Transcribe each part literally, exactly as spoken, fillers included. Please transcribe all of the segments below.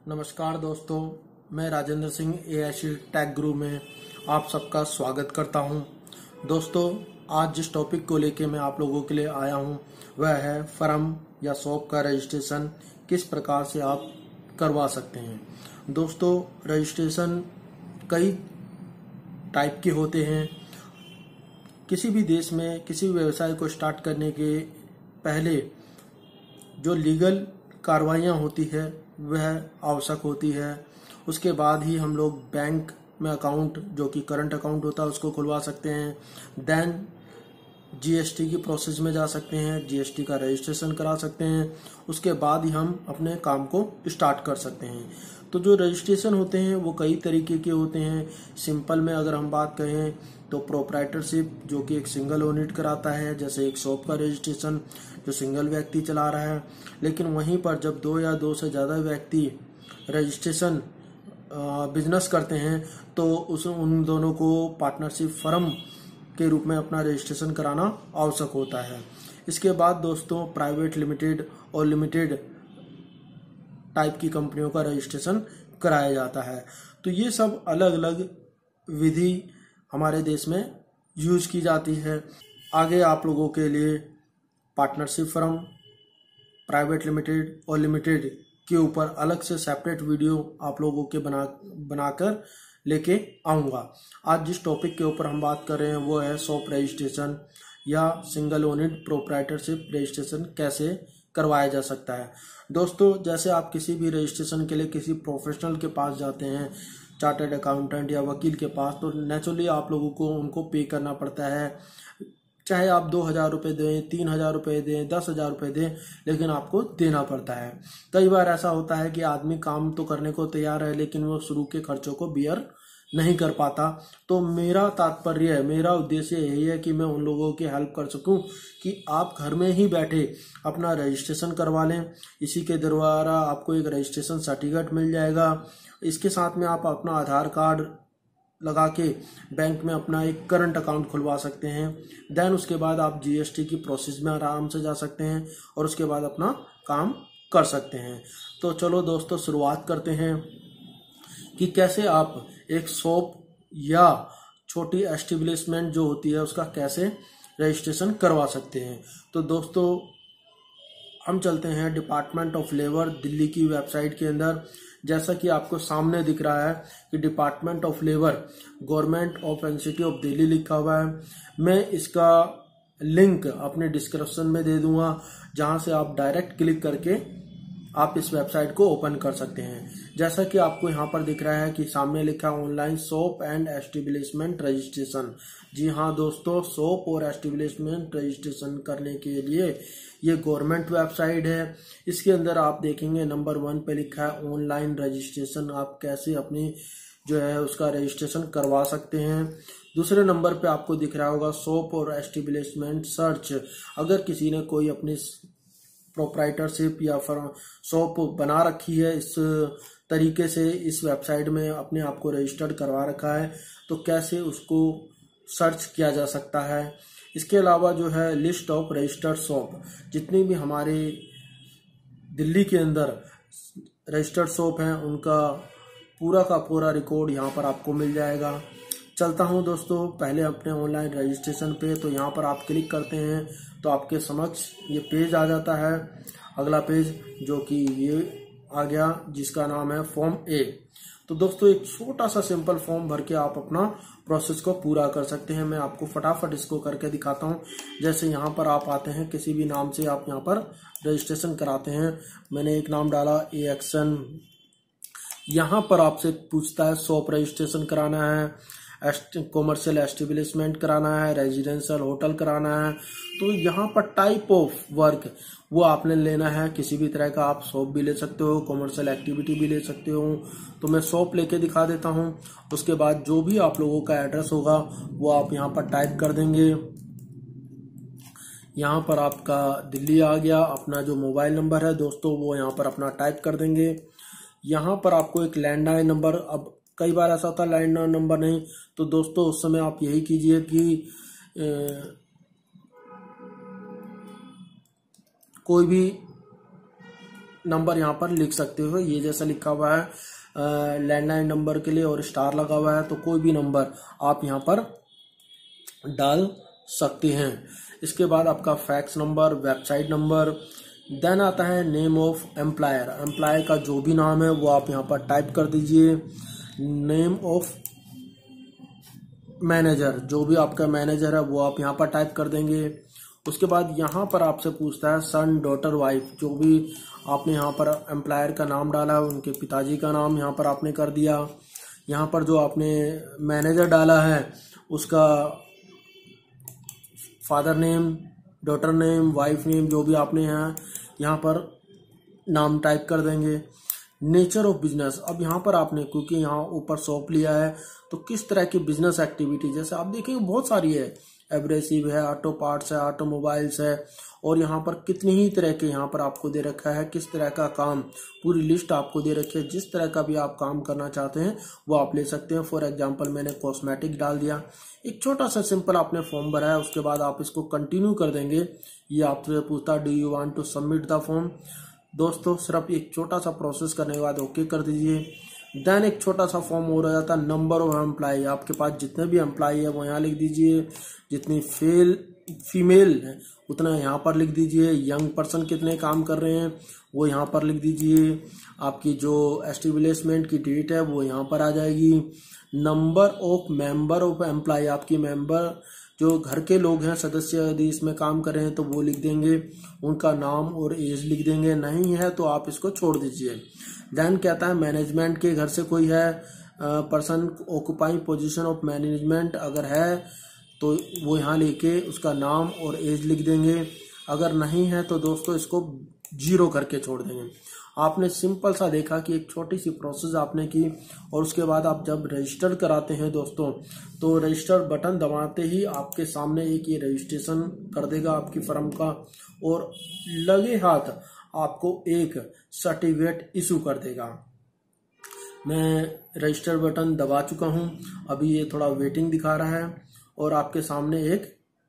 नमस्कार दोस्तों, मैं राजेंद्र सिंह एआईसी टेक गुरु में आप सबका स्वागत करता हूं। दोस्तों, आज जिस टॉपिक को लेके मैं आप लोगों के लिए आया हूं वह है फर्म या शॉप का रजिस्ट्रेशन किस प्रकार से आप करवा सकते हैं। दोस्तों, रजिस्ट्रेशन कई टाइप के होते हैं। किसी भी देश में किसी भी व्यवसाय को स्टार्ट करने के पहले जो लीगल कार्रवाइयाँ होती है वह आवश्यक होती है। उसके बाद ही हम लोग बैंक में अकाउंट, जो कि करंट अकाउंट होता है, उसको खुलवा सकते हैं। देन जीएसटी की प्रोसेस में जा सकते हैं, जीएसटी का रजिस्ट्रेशन करा सकते हैं। उसके बाद ही हम अपने काम को स्टार्ट कर सकते हैं। तो जो रजिस्ट्रेशन होते हैं वो कई तरीके के होते हैं। सिंपल में अगर हम बात कहें तो प्रोप्राइटरशिप, जो कि एक सिंगल यूनिट कराता है, जैसे एक शॉप का रजिस्ट्रेशन जो सिंगल व्यक्ति चला रहा है। लेकिन वहीं पर जब दो या दो से ज़्यादा व्यक्ति रजिस्ट्रेशन बिजनेस करते हैं तो उस उन दोनों को पार्टनरशिप फर्म के रूप में अपना रजिस्ट्रेशन कराना आवश्यक होता है। इसके बाद दोस्तों प्राइवेट लिमिटेड और लिमिटेड टाइप की कंपनियों का रजिस्ट्रेशन कराया जाता है। तो ये सब अलग अलग विधि हमारे देश में यूज की जाती है। आगे आप लोगों के लिए पार्टनरशिप फर्म, प्राइवेट लिमिटेड और लिमिटेड के ऊपर अलग से सेपरेट वीडियो आप लोगों के बना बनाकर लेके आऊँगा। आज जिस टॉपिक के ऊपर हम बात कर रहे हैं वो है शॉप रजिस्ट्रेशन या सिंगल यूनिट प्रोप्राइटरशिप रजिस्ट्रेशन कैसे करवाया जा सकता है। दोस्तों, जैसे आप किसी भी रजिस्ट्रेशन के लिए किसी प्रोफेशनल के पास जाते हैं, चार्टर्ड अकाउंटेंट या वकील के पास, तो नेचुरली आप लोगों को उनको पे करना पड़ता है। चाहे आप दो हज़ार रुपये दें, तीन हज़ार रुपये दें, दस हज़ार रुपये दें, लेकिन आपको देना पड़ता है। कई बार ऐसा होता है कि आदमी काम तो करने को तैयार है लेकिन वो शुरू के खर्चों को बियर नहीं कर पाता। तो मेरा तात्पर्य है, मेरा उद्देश्य यही है कि मैं उन लोगों की हेल्प कर सकूं कि आप घर में ही बैठे अपना रजिस्ट्रेशन करवा लें। इसी के द्वारा आपको एक रजिस्ट्रेशन सर्टिफिकेट मिल जाएगा। इसके साथ में आप अपना आधार कार्ड लगा के बैंक में अपना एक करंट अकाउंट खुलवा सकते हैं। देन उसके बाद आप जीएसटी की प्रोसेस में आराम से जा सकते हैं और उसके बाद अपना काम कर सकते हैं। तो चलो दोस्तों, शुरुआत करते हैं कि कैसे आप एक शॉप या छोटी एस्टेब्लिशमेंट जो होती है उसका कैसे रजिस्ट्रेशन करवा सकते हैं। तो दोस्तों, हम चलते हैं डिपार्टमेंट ऑफ लेबर दिल्ली की वेबसाइट के अंदर। जैसा कि आपको सामने दिख रहा है कि department of labour government of NCT of Delhi लिखा हुआ है। मैं इसका लिंक अपने डिस्क्रिप्शन में दे दूंगा, जहां से आप डायरेक्ट क्लिक करके आप इस वेबसाइट को ओपन कर सकते हैं। जैसा कि आपको यहाँ पर दिख रहा है कि सामने लिखा है online shop and establishment registration. जी हाँ दोस्तों, शॉप और एस्टेब्लिशमेंट रजिस्ट्रेशन करने के लिए ये गवर्नमेंट वेबसाइट है। इसके अंदर आप देखेंगे नंबर वन पे लिखा है ऑनलाइन रजिस्ट्रेशन, आप कैसे अपनी जो है उसका रजिस्ट्रेशन करवा सकते हैं। दूसरे नंबर पे आपको दिख रहा होगा शॉप और एस्टेब्लिशमेंट सर्च। अगर किसी ने कोई अपनी प्रोप्राइटरशिप या शॉप बना रखी है इस तरीके से, इस वेबसाइट में अपने आप को रजिस्टर्ड करवा रखा है, तो कैसे उसको सर्च किया जा सकता है। इसके अलावा जो है लिस्ट ऑफ रजिस्टर्ड शॉप, जितनी भी हमारे दिल्ली के अंदर रजिस्टर्ड शॉप हैं उनका पूरा का पूरा रिकॉर्ड यहाँ पर आपको मिल जाएगा। चलता हूँ दोस्तों पहले अपने ऑनलाइन रजिस्ट्रेशन पे। तो यहाँ पर आप क्लिक करते हैं तो आपके समक्ष ये पेज आ जाता है। अगला पेज जो कि ये आ गया, जिसका नाम है फॉर्म ए। तो दोस्तों, एक छोटा सा सिंपल फॉर्म भर के आप अपना प्रोसेस को पूरा कर सकते हैं। मैं आपको फटाफट इसको करके दिखाता हूँ। जैसे यहाँ पर आप आते हैं, किसी भी नाम से आप यहाँ पर रजिस्ट्रेशन कराते हैं। मैंने एक नाम डाला ए एक्शन। यहाँ पर आपसे पूछता है शॉप रजिस्ट्रेशन कराना है, कॉमर्शियल एस्टेब्लिशमेंट कराना है, रेजिडेंशियल होटल कराना है। तो यहाँ पर टाइप ऑफ वर्क वो आपने लेना है। किसी भी तरह का आप शॉप भी ले सकते हो, कॉमर्शियल एक्टिविटी भी ले सकते हो। तो मैं शॉप लेके दिखा देता हूँ। उसके बाद जो भी आप लोगों का एड्रेस होगा वो आप यहाँ पर टाइप कर देंगे। यहाँ पर आपका दिल्ली आ गया। अपना जो मोबाइल नंबर है दोस्तों वो यहाँ पर अपना टाइप कर देंगे। यहाँ पर आपको एक लैंडलाइन नंबर, अब कई बार ऐसा होता है लैंडलाइन नंबर नहीं, तो दोस्तों उस समय आप यही कीजिए कि ए, कोई भी नंबर यहाँ पर लिख सकते हो। ये जैसा लिखा हुआ है लैंडलाइन नंबर के लिए और स्टार लगा हुआ है, तो कोई भी नंबर आप यहाँ पर डाल सकते हैं। इसके बाद आपका fax number, website number, then आता है नेम ऑफ एम्प्लॉयर। एम्प्लॉयर का जो भी नाम है वो आप यहाँ पर टाइप कर दीजिए। नेम ऑफ मैनेजर, जो भी आपका मैनेजर है वो आप यहाँ पर टाइप कर देंगे। उसके बाद यहाँ पर आपसे पूछता है सन, डॉटर, वाइफ, जो भी आपने यहाँ पर एम्प्लॉयर का नाम डाला है उनके पिताजी का नाम यहाँ पर आपने कर दिया। यहाँ पर जो आपने मैनेजर डाला है उसका father name, daughter name, wife name, जो भी आपने यहाँ यहाँ पर नाम टाइप कर देंगे। नेचर ऑफ बिजनेस, अब यहाँ पर आपने क्योंकि यहाँ ऊपर शॉप लिया है तो किस तरह की बिजनेस एक्टिविटी, जैसे आप देखिए बहुत सारी है, एब्रेसिव है, ऑटो पार्ट्स है, ऑटोमोबाइल्स है, और यहाँ पर कितनी ही तरह के यहाँ पर आपको दे रखा है किस तरह का काम, पूरी लिस्ट आपको दे रखी है। जिस तरह का भी आप काम करना चाहते हैं वो आप ले सकते हैं। फॉर एग्जांपल मैंने कॉस्मेटिक डाल दिया। एक छोटा सा सिंपल आपने फॉर्म भरा है, उसके बाद आप इसको कंटिन्यू कर देंगे। ये आपसे पूछता do you want to submit the form. दोस्तों सिर्फ एक छोटा सा प्रोसेस करने के बाद ओके कर दीजिए। देन एक छोटा सा फॉर्म हो रहा था नंबर ऑफ एम्प्लॉय, आपके पास जितने भी एम्प्लॉय है वो यहाँ लिख दीजिए। जितनी फेल फीमेल है उतना यहाँ पर लिख दीजिए। यंग पर्सन कितने काम कर रहे हैं वो यहाँ पर लिख दीजिए। आपकी जो एस्टेब्लिशमेंट की डेट है वो यहाँ पर आ जाएगी। Number of member of employ, आपकी मेंबर जो घर के लोग हैं सदस्य यदि इसमें काम कर रहे हैं तो वो लिख देंगे, उनका नाम और एज लिख देंगे। नहीं है तो आप इसको छोड़ दीजिए। देन कहता है मैनेजमेंट के घर से कोई है, person occupying position of management, अगर है तो वो यहाँ लेके उसका नाम और एज लिख देंगे। अगर नहीं है तो दोस्तों इसको जीरो करके छोड़ देंगे। आपने सिंपल सा देखा कि एक छोटी सी प्रोसेस आपने की, और उसके बाद आप जब रजिस्टर कराते हैं दोस्तों तो रजिस्टर बटन दबाते ही आपके सामने एक ये रजिस्ट्रेशन कर देगा आपकी फर्म का, और लगे हाथ आपको एक सर्टिफिकेट इशू कर देगा। मैं रजिस्टर बटन दबा चुका हूं, अभी ये थोड़ा वेटिंग दिखा रहा है और आपके सामने एक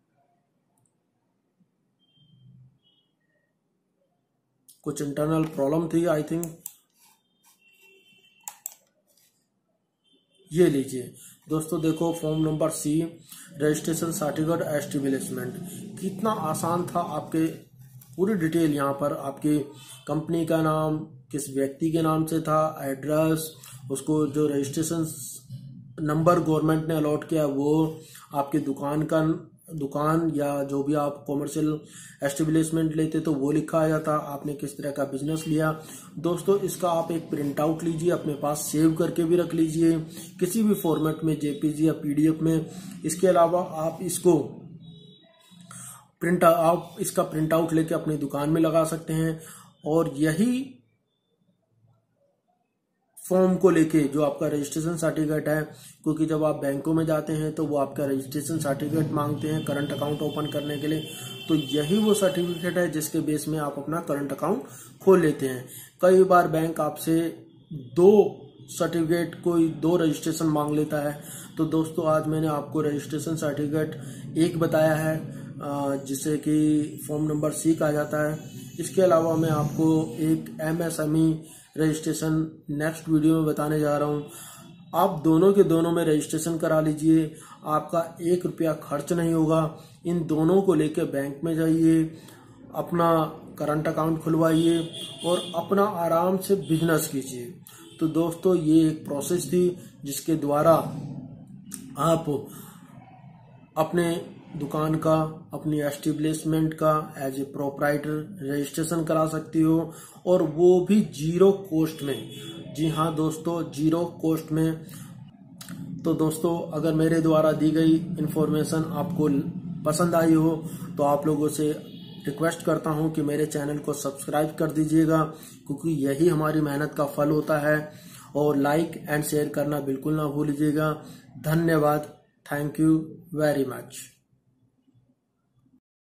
कुछ इंटरनल प्रॉब्लम थी आई थिंक। ये लीजिए दोस्तों, देखो form number C, registration certificate establishment, कितना आसान था। आपके पूरी डिटेल यहाँ पर, आपकी कंपनी का नाम किस व्यक्ति के नाम से था, एड्रेस, उसको जो रजिस्ट्रेशन नंबर गवर्नमेंट ने अलॉट किया वो, आपकी दुकान का दुकान या जो भी आप कॉमर्शियल एस्टेब्लिशमेंट लेते तो वो लिखा आ जाता, आपने किस तरह का बिजनेस लिया। दोस्तों इसका आप एक प्रिंट आउट लीजिए, अपने पास सेव करके भी रख लीजिए किसी भी फॉर्मेट में, जेपीजी या पीडीएफ में। इसके अलावा आप इसको प्रिंट आप इसका प्रिंट आउट लेके अपनी दुकान में लगा सकते हैं। और यही फॉर्म को लेके जो आपका रजिस्ट्रेशन सर्टिफिकेट है, क्योंकि जब आप बैंकों में जाते हैं तो वो आपका रजिस्ट्रेशन सर्टिफिकेट मांगते हैं करंट अकाउंट ओपन करने के लिए, तो यही वो सर्टिफिकेट है जिसके बेस में आप अपना करंट अकाउंट खोल लेते हैं। कई बार बैंक आपसे दो सर्टिफिकेट, कोई दो रजिस्ट्रेशन मांग लेता है, तो दोस्तों आज मैंने आपको रजिस्ट्रेशन सर्टिफिकेट एक बताया है जिसे कि फॉर्म नंबर सी कहा जाता है। इसके अलावा मैं आपको एक एमएसएमई रजिस्ट्रेशन नेक्स्ट वीडियो में बताने जा रहा हूँ। आप दोनों के दोनों में रजिस्ट्रेशन करा लीजिए, आपका एक रुपया खर्च नहीं होगा। इन दोनों को लेके बैंक में जाइए, अपना करंट अकाउंट खुलवाइए और अपना आराम से बिजनेस कीजिए। तो दोस्तों ये एक प्रोसेस थी जिसके द्वारा आप अपने दुकान का, अपनी एस्टेब्लिशमेंट का एज ए प्रोप्राइटर रजिस्ट्रेशन करा सकती हो, और वो भी जीरो कॉस्ट में। जी हाँ दोस्तों, जीरो कॉस्ट में। तो दोस्तों अगर मेरे द्वारा दी गई इन्फॉर्मेशन आपको पसंद आई हो तो आप लोगों से रिक्वेस्ट करता हूं कि मेरे चैनल को सब्सक्राइब कर दीजिएगा, क्योंकि यही हमारी मेहनत का फल होता है। और लाइक एंड शेयर करना बिल्कुल ना भूलिएगा। धन्यवाद। Thank you very much.